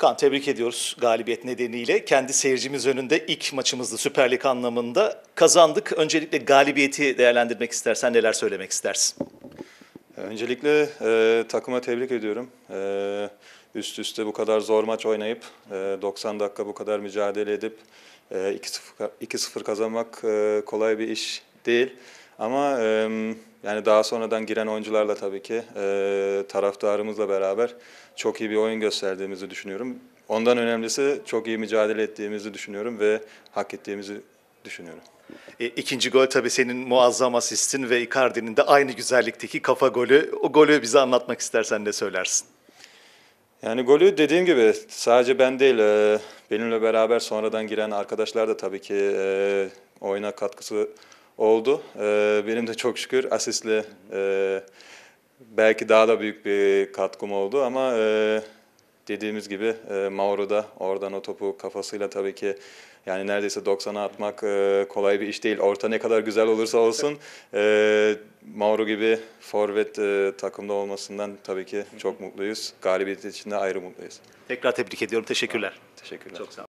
Kaan, tebrik ediyoruz galibiyet nedeniyle. Kendi seyircimiz önünde ilk maçımızdı Süper Lig anlamında. Kazandık. Öncelikle galibiyeti değerlendirmek istersen neler söylemek istersin? Öncelikle takıma tebrik ediyorum. Üst üste bu kadar zor maç oynayıp 90 dakika bu kadar mücadele edip 2-0 kazanmak kolay bir iş değil. Ama yani daha sonradan giren oyuncularla tabii ki taraftarımızla beraber çok iyi bir oyun gösterdiğimizi düşünüyorum. Ondan önemlisi çok iyi mücadele ettiğimizi düşünüyorum ve hak ettiğimizi düşünüyorum. İkinci gol tabii senin muazzam asistin ve Icardi'nin de aynı güzellikteki kafa golü. O golü bize anlatmak istersen ne söylersin? Yani golü dediğim gibi sadece ben değil, benimle beraber sonradan giren arkadaşlar da tabii ki oyuna katkısı oldu. Benim de çok şükür asistle belki daha da büyük bir katkım oldu ama dediğimiz gibi Mauro da oradan o topu kafasıyla tabii ki yani neredeyse 90'a atmak kolay bir iş değil. Orta ne kadar güzel olursa olsun Mauro gibi forvet takımda olmasından tabii ki çok mutluyuz. Galibiyet için de ayrı mutluyuz. Tekrar tebrik ediyorum. Teşekkürler. Teşekkürler. Çok sağ ol.